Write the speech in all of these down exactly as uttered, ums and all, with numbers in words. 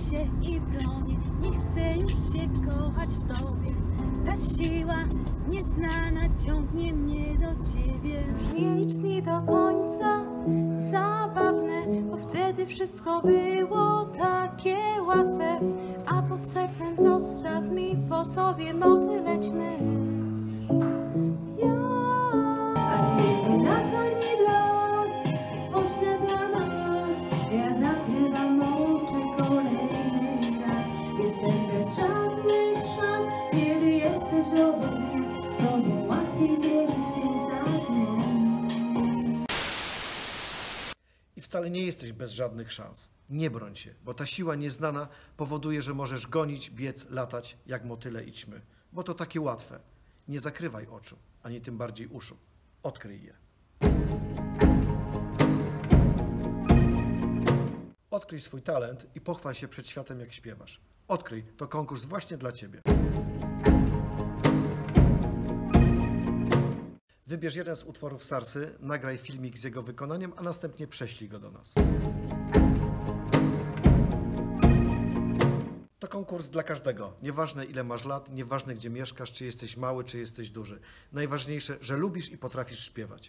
się i bronię, nie chcę już się kochać w tobie. Ta siła nieznana ciągnie mnie do ciebie. Nie licz dni do końca, zabawne, bo wtedy wszystko było takie łatwe. A pod sercem zostaw mi po sobie moty, lećmy. Ja, a nie latarni blask, pośle dla nas. Ja zakrywam oczy kolejny raz. Jestem bez żadnych szans, kiedy jesteś obok mnie. Sobie łatwiej dzieli się za dniem. I wcale nie jesteś bez żadnych szans. Nie broń się, bo ta siła nieznana powoduje, że możesz gonić, biec, latać jak motyle i ćmy. Bo to takie łatwe. Nie zakrywaj oczu, ani tym bardziej uszu. Odkryj je. Odkryj swój talent i pochwal się przed światem, jak śpiewasz. Odkryj, to konkurs właśnie dla ciebie. Wybierz jeden z utworów Sarsy, nagraj filmik z jego wykonaniem, a następnie prześlij go do nas. To konkurs dla każdego. Nieważne ile masz lat, nieważne gdzie mieszkasz, czy jesteś mały, czy jesteś duży. Najważniejsze, że lubisz i potrafisz śpiewać.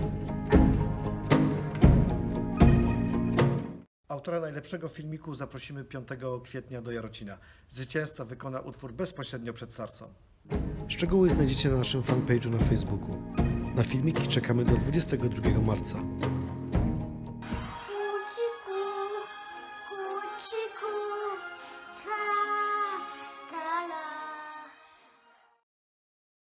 Autora najlepszego filmiku zaprosimy piątego kwietnia do Jarocina. Zwycięzca wykona utwór bezpośrednio przed Sarsą. Szczegóły znajdziecie na naszym fanpage'u na Facebooku. Na filmiki czekamy do dwudziestego drugiego marca.